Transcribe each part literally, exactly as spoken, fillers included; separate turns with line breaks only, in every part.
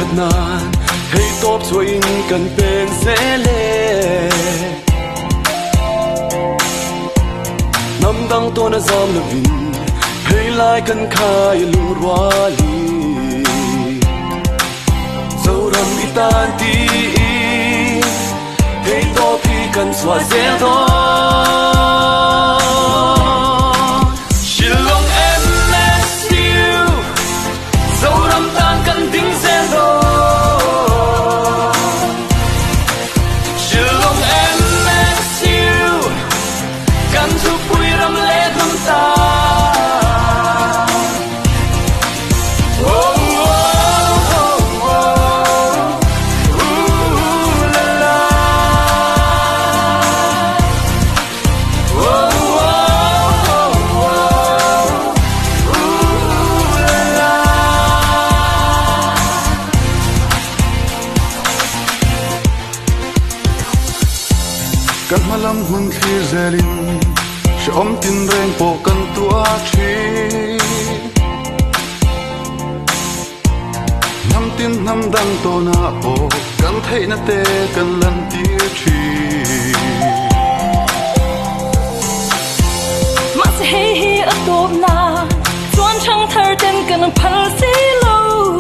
nan hei top cho in kan pen se le nam dang to na zam na vin hei lai kan khai lu rwa li zo ram itan ti hei top hi kan swa zel do
kan malam hun thlir zelin she om tin reng po kan tua thi nam tin nam dang to na po kan thei na te kan lan tir thi
ma se hei hi a top na chuan thang thar ten kan phal si lo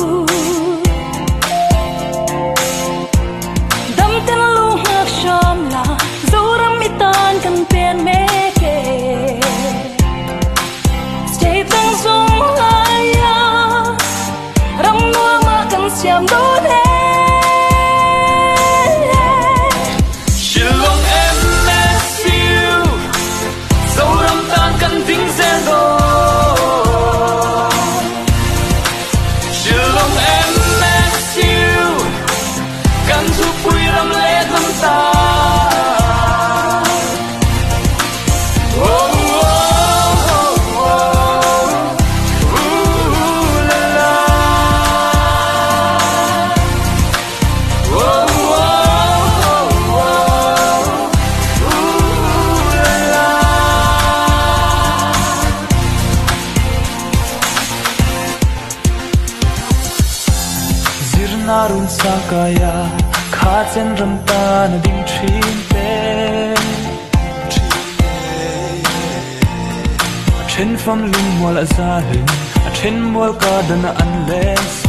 dam ten lu hak sham la tan kan pen me ke stay tang sung aya ram no ma kan siam do ne
shilong em miss you so ram tan kan ding se do shilong em miss you kan su pui ram le ram ta
narun sakaya khachen ramta na ding thin te a then from lung wal azahin a then wal ka dana unless